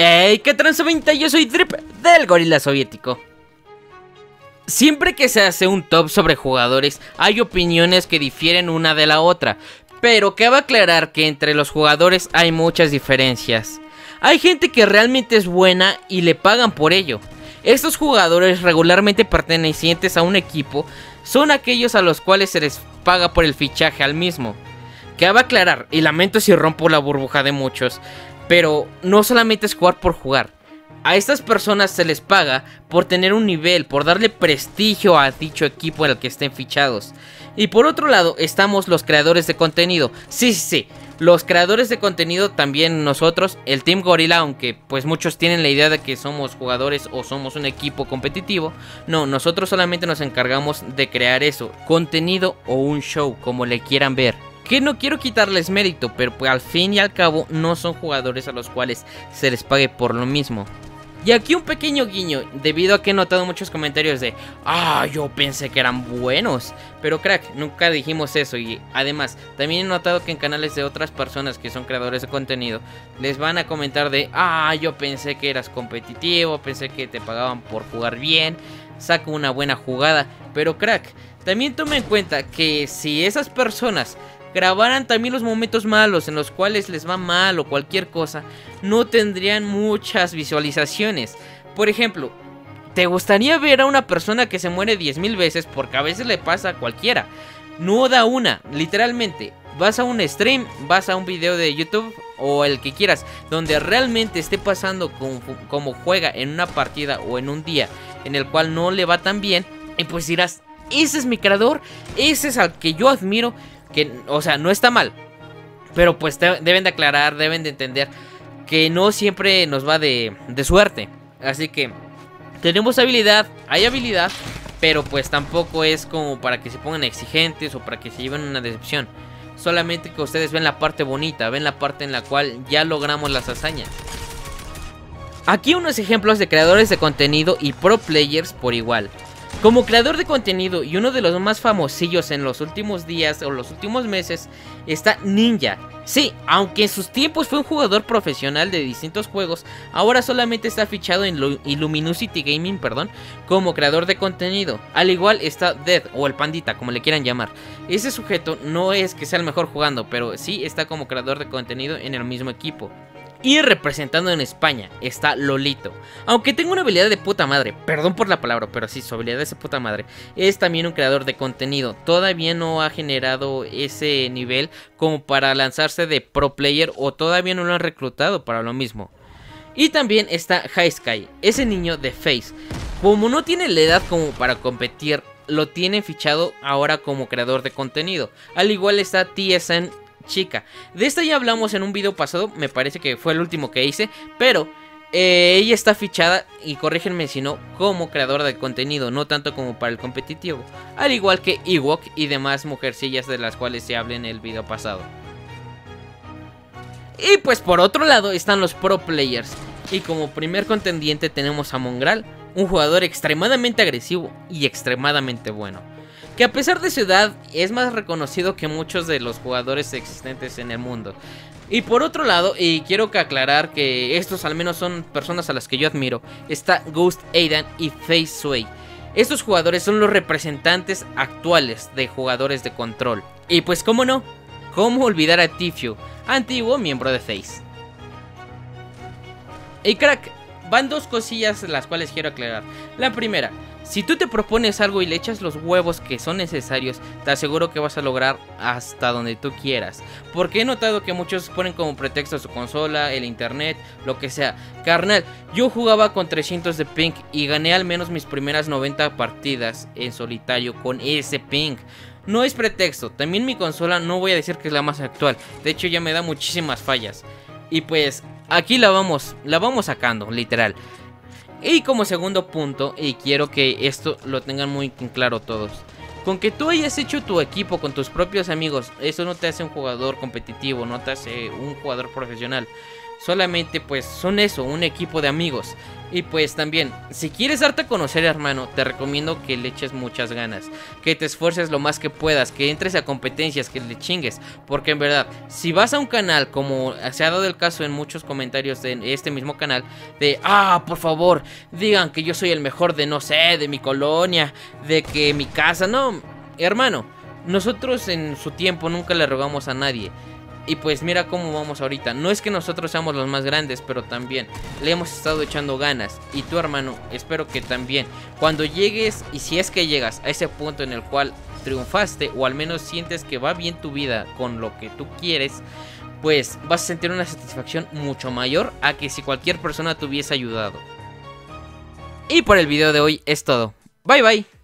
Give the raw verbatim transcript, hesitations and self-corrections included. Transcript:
Hey, ¿qué tranza veinte? Yo soy Drip del Gorila Soviético. Siempre que se hace un top sobre jugadores, hay opiniones que difieren una de la otra, pero cabe aclarar que entre los jugadores hay muchas diferencias. Hay gente que realmente es buena y le pagan por ello. Estos jugadores regularmente pertenecientes a un equipo son aquellos a los cuales se les paga por el fichaje al mismo. Cabe aclarar, y lamento si rompo la burbuja de muchos, pero no solamente es jugar por jugar. A estas personas se les paga por tener un nivel, por darle prestigio a dicho equipo en el que estén fichados. Y por otro lado estamos los creadores de contenido. Sí, sí, sí, los creadores de contenido también nosotros, el Team Gorila, aunque pues muchos tienen la idea de que somos jugadores o somos un equipo competitivo. No, nosotros solamente nos encargamos de crear eso, contenido o un show, como le quieran ver. Que no quiero quitarles mérito, pero pues al fin y al cabo no son jugadores a los cuales se les pague por lo mismo. Y aquí un pequeño guiño, debido a que he notado muchos comentarios de ah, yo pensé que eran buenos. Pero crack, nunca dijimos eso. Y además, también he notado que en canales de otras personas que son creadores de contenido les van a comentar de ah, yo pensé que eras competitivo, pensé que te pagaban por jugar bien, saca una buena jugada. Pero crack, también toma en cuenta que si esas personas grabaran también los momentos malos en los cuales les va mal o cualquier cosa, no tendrían muchas visualizaciones. Por ejemplo, ¿te gustaría ver a una persona que se muere diez mil veces? Porque a veces le pasa a cualquiera. No da una, literalmente. Vas a un stream, vas a un video de YouTube o el que quieras, donde realmente esté pasando como, como juega en una partida o en un día en el cual no le va tan bien, y pues dirás, ese es mi creador, ese es al que yo admiro. Que, o sea, no está mal, pero pues te, deben de aclarar, deben de entender que no siempre nos va de, de suerte. Así que tenemos habilidad, hay habilidad, pero pues tampoco es como para que se pongan exigentes o para que se lleven una decepción. Solamente que ustedes ven la parte bonita, ven la parte en la cual ya logramos las hazañas. Aquí unos ejemplos de creadores de contenido y pro players por igual. Como creador de contenido y uno de los más famosillos en los últimos días o los últimos meses está Ninja. Sí, aunque en sus tiempos fue un jugador profesional de distintos juegos, ahora solamente está fichado en Illuminusity Gaming, perdón, como creador de contenido. Al igual está Dead o el Pandita, como le quieran llamar. Ese sujeto no es que sea el mejor jugando, pero sí está como creador de contenido en el mismo equipo. Y representando en España está Lolito. Aunque tenga una habilidad de puta madre, perdón por la palabra, pero sí, su habilidad es de puta madre, es también un creador de contenido. Todavía no ha generado ese nivel como para lanzarse de pro player, o todavía no lo han reclutado para lo mismo. Y también está High Sky, ese niño de Face. Como no tiene la edad como para competir, lo tienen fichado ahora como creador de contenido. Al igual está T S N Chica. De esta ya hablamos en un video pasado, me parece que fue el último que hice, pero eh, ella está fichada, y corrígenme si no, como creadora de contenido, no tanto como para el competitivo. Al igual que Ewok y demás mujercillas de las cuales se habla en el video pasado. Y pues por otro lado están los pro players. Y como primer contendiente tenemos a Mongral, un jugador extremadamente agresivo y extremadamente bueno, que a pesar de su edad es más reconocido que muchos de los jugadores existentes en el mundo. Y por otro lado, y quiero que aclarar que estos al menos son personas a las que yo admiro, está Ghost Aidan y Face Sway. Estos jugadores son los representantes actuales de jugadores de control. Y pues cómo no, cómo olvidar a Tifio, antiguo miembro de Face. Y crack, van dos cosillas las cuales quiero aclarar. La primera, si tú te propones algo y le echas los huevos que son necesarios, te aseguro que vas a lograr hasta donde tú quieras. Porque he notado que muchos ponen como pretexto su consola, el internet, lo que sea. Carnal, yo jugaba con trescientos de ping y gané al menos mis primeras noventa partidas en solitario con ese ping. No es pretexto, también mi consola no voy a decir que es la más actual. De hecho ya me da muchísimas fallas. Y pues aquí la vamos, la vamos sacando, literal. Y como segundo punto, y quiero que esto lo tengan muy claro todos, con que tú hayas hecho tu equipo con tus propios amigos, eso no te hace un jugador competitivo, no te hace un jugador profesional. solamente pues son eso, un equipo de amigos. Y pues también, si quieres darte a conocer, hermano, te recomiendo que le eches muchas ganas, que te esfuerces lo más que puedas, que entres a competencias, que le chingues. Porque en verdad, si vas a un canal, como se ha dado el caso en muchos comentarios de este mismo canal, de, ah, por favor, digan que yo soy el mejor de, no sé, de mi colonia, de que mi casa, no, hermano, nosotros en su tiempo nunca le rogamos a nadie. Y pues mira cómo vamos ahorita. No es que nosotros seamos los más grandes, pero también le hemos estado echando ganas. Y tú, hermano, espero que también cuando llegues, y si es que llegas a ese punto en el cual triunfaste, o al menos sientes que va bien tu vida con lo que tú quieres, pues vas a sentir una satisfacción mucho mayor a que si cualquier persona te hubiese ayudado. Y por el video de hoy es todo. Bye bye.